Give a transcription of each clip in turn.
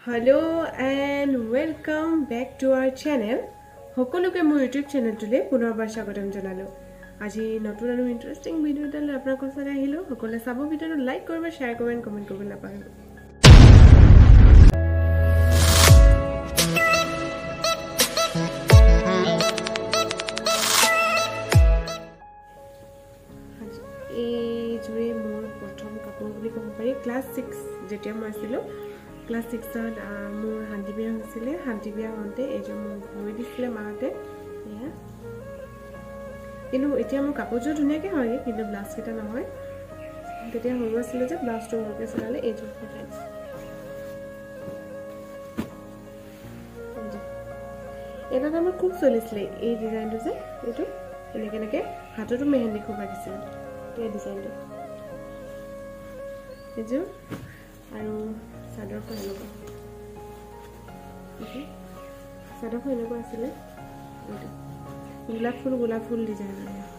Hello and welcome back to our channel. Hokoloke mo YouTube channel tule punorbar swagotam janalu. Aji notun aru interesting video eta loi apnalok sare ahilo. Hokole sabo video to like koriba, share koriba and comment koriba naparibo. Jure more prothom kapur boli kobo pari class 6 jetia moi asilo. Class 6 at more handy beer hosile handy beer honte ejo mo loi disile maate ya inu etia mo kapojo dhunia ke hoye kintu blast kita na hoy tetia hobo asile je blast to hoke salale ejo friends eta tamar khub solisle ei design to je etu eneke eneke hatotu mehendi khoba disile ei design to ejo aru chador ko hello okay chador ko hello asile gulab full design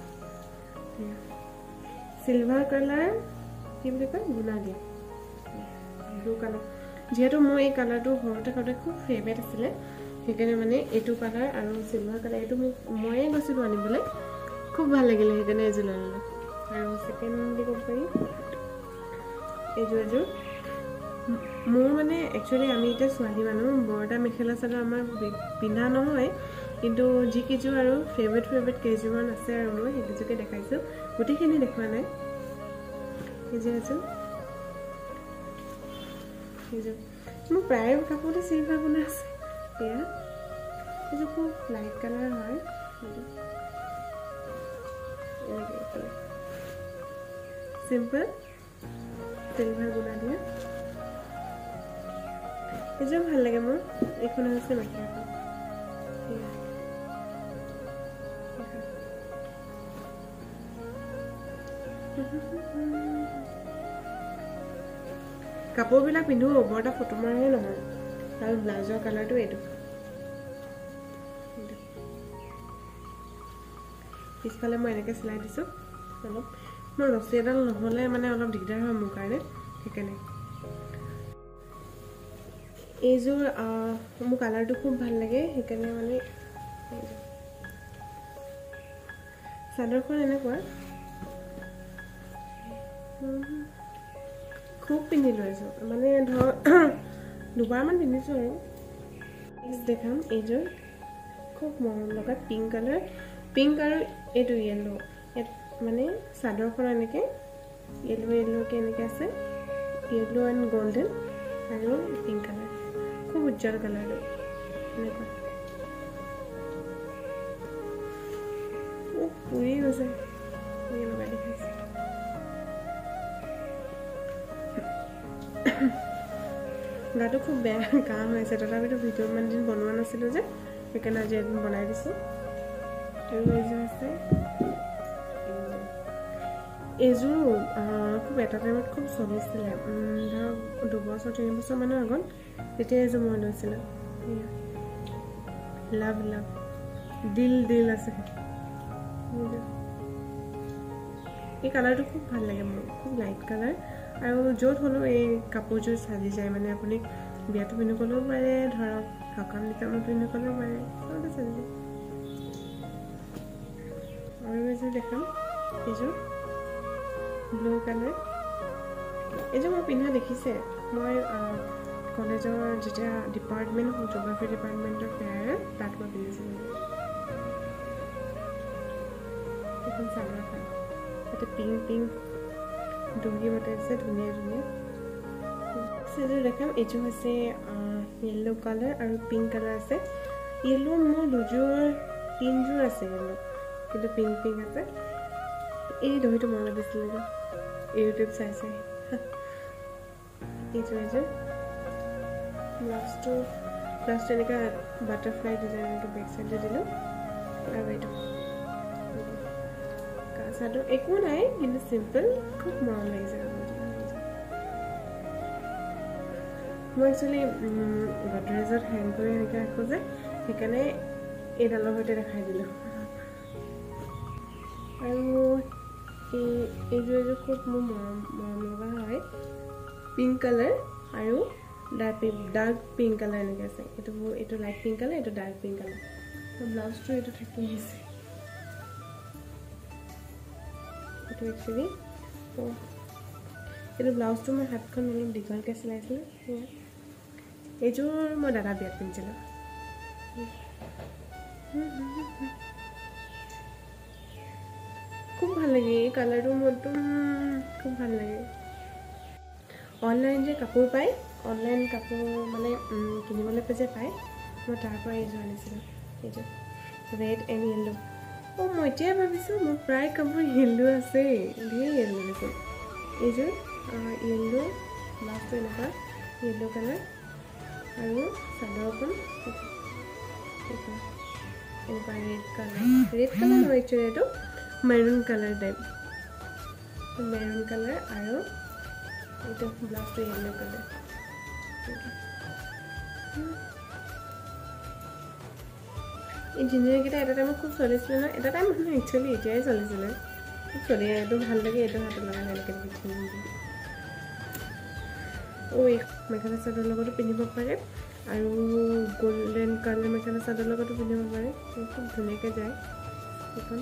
silver color kimle ka guna dia blue color jeto mo ei color to horte khode khub favorite asile hekene mane etu color aru silver color etu moye gosilu anibole khub bhal lagile hekene ejula aru second di ko pari ejo মোৰ মানে actually আমি এটা সোৱালি মানুহ বৰটা মেখেলা চাদৰ আমাৰ পিন্ধা নহয় কিন্তু যি কিছু আৰু ফেভাৰিট কেজুৱান আছে আৰু মই হেকিজুকে দেখাইছো গুটিখিনি দেখুৱা নাই এই যে আছে এই যে মোৰ প্ৰায় কাপোৰতে সিলভাৰ বনা আছে এয়া এই যে খুব লাইট কালাৰ হয় সিম্পল সিলভাৰ বনা দিয়া এজো ভাল লাগে মোৰ এখন আছে মেখেলা কাপোৰ বিলাক পিন্ধো বৰটা ফটো মাৰে নহয় আৰু ব্লাউজৰ কালাৰটো এটো পিছফালে মই এনেকে সিলাই দিছো অলপ মোৰ ৰছী এডাল নহলে মানে অলপ দিগদাৰ হয় মোৰ কাৰণে সেইকাৰণে এজোৰ মোৰ কালাৰটো খুব ভাল লাগে সেইকাৰণে মানে চাদৰখন এনেকুৱা খুব পিন্ধি লৈছো মানে ধৰ দুবাৰমান পিন্ধিছো আৰু নেক্সট দেখাম এজোৰ খুব মৰম লগা পিংক আৰু এইটো য়েলো মানে চাদৰখন এনেকে য়েলো কে এনেকে আছে য়েলো এণ্ড গোল্ডেন আৰু পিংক কালাৰ খুব উজ্জ্বল কালাৰটো এনেকুৱা পুৰি গৈছে লগাই দেখাইছে গাটো খুব বেয়া কাহ হৈছে তথাপিতো ভিডিঅ' ইমান দিন বনোৱা নাছিলোঁ যে সেইকাৰণে আজি এদিন বনাই দিছোঁ আৰু এইযোৰ আছে এইযোৰ খুব এটা টাইমত খুব চলিছিলে ধৰক 2 বছৰ 3 বছৰ মানৰ আগত তেতিয়া এইযোৰ মই লৈছিলোঁ লাভ দিল আছে এই কালাৰটো খুব ভাল লাগে মোৰ খুব লাইট কালাৰ আৰু য'ত হ'লেও এই কাপোৰযোৰ সাজি যায় মানে আপুনি বিয়াটো পিন্ধি গ'লেও পাৰে ধৰক সকাম নিকামত পিন্ধি গ'লেও পাৰে চবতে সাজি যায় আৰু এইযোৰ দেখাম এইযোৰ ব্লু কালাৰ এইযোৰ মই পিন্ধা দেখিছে মই কলেজৰ যেতিয়া ডিপাৰ্টমেণ্ট জিঅ'গ্ৰাফি ডিপাৰ্টমেণ্টৰ ফেয়াৰ তাত মই পিন্ধিছিলোঁ এখন চাদৰখন এটা পিংক দহি বটাইছে ধুনীয়া এইযোৰ দেখাম এইযোৰ হৈছে য়েল্লো কালাৰ আৰু পিংক কালাৰ আছে য়েল্লো মোৰ তিনযোৰ আছে য়েল্লো কিন্তু পিংক আছে এই দহিটো মন লাগিছিলে ইউটিউব চাই এইযোৰ ব্লাউজটো এনেকৈ বাটাৰফ্লাই ডিজাইন এনেকৈ বেক চাইডে দিলোঁ আৰু এইটো চাদৰ একো নাই কিন্তু চিম্পল খুব মৰম লাগিছে মই একচুৱেলি গডৰেজত হেং কৰি এনেকৈ ৰাখোঁ যে সেইকাৰণে এইডালৰ সৈতে দেখাই দিলোঁ আৰু এইযোৰ খুব মোৰ মৰম লগা হয় পিংক কালাৰ আৰু ডাৰ্ক পিংক কালাৰ এনেকৈ আছে এইটো লাইট পিংক কালাৰ এইটো ডাৰ্ক পিংক কালাৰ ব্লাউজটো এইটো থাকি আহিছে এইটো একচুৱেলি এইটো ব্লাউজটো মই হাতখন অলপ দীঘলকৈ চিলাইছিলোঁ এইযোৰ মই দাদা বিয়াত পিন্ধিছিলোঁ খুব ভাল লাগে এই কালাৰটো মোৰতো খুব ভাল লাগে অনলাইন যে কাপোৰ পায় অনলাইন কাপোৰ মানে কিনিবলৈ যে পায় মই তাৰ পৰা এইযোৰ আনিছিলোঁ এইযোৰ ৰেড এণ্ড য়েল্ল' মই এতিয়াই ভাবিছোঁ মোৰ প্ৰায় কাপোৰ য়েল্ল' আছে ধেৰ য়েল্ল' দেখোন এইযোৰ য়েল্ল' ব্লাউজটো এনেকুৱা য়েল্ল' কালাৰ আৰু চাদৰখন এনেকুৱা ৰেড কালাৰ নহয় একচুৱেলি এইটো maroon colour type maroon colour আৰু এইটো ব্লাউজটো য়েল্ল' কালাৰ এই জিনিসকেইটা এটা টাইমত খুব চলিছিলে নহয় এটা টাইম মানে একচুৱেলি এতিয়াই চলিছিলে খুব চলি এইটো ভাল লাগে এইটো হাতত লগা এনেকৈ এই মেখেলা চাদৰ লগতো পিন্ধিব পাৰে আৰু গোল্ডেন কালাৰ মেখেলা চাদৰ লগতো পিন্ধিব পাৰে খুব ধুনীয়াকৈ যায় এইখন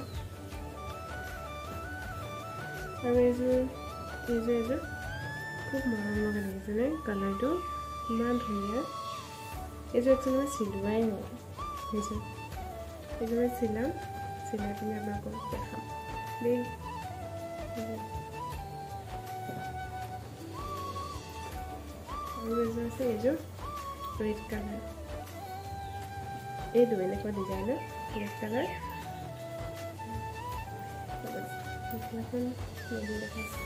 আৰু এইযোৰ খুব মৰম লগা লাগিছেনে কালাৰটো ইমান ধুনীয়া এইযোৰ একচুৱেলি মই চিলোৱাই নাই এইযোৰ মই চিলাই পিনি আপোনালোকক দেখাম দেই আৰু এইযোৰ আছে এইযোৰ ৰেড কালাৰ এইটো এনেকুৱা ডিজাইনৰ ৰেড কালাৰ মেখেলাখন মেলি দেখাইছোঁ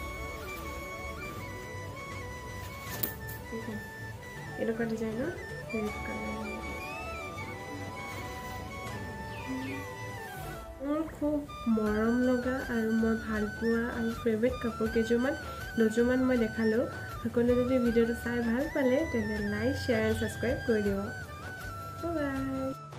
এনেকুৱা ডিজাইনৰ ৰেড কালাৰ মোৰ খুব মৰম লগা আৰু মই ভাল পোৱা আৰু ফেভৰেট কাপোৰ দুযোৰমান মই দেখালোঁ সকলোৱে যদি ভিডিঅ'টো চাই ভাল পালে তেন্তে লাইক শ্বেয়াৰ এণ্ড ছাবস্ক্ৰাইব কৰি দিব বাই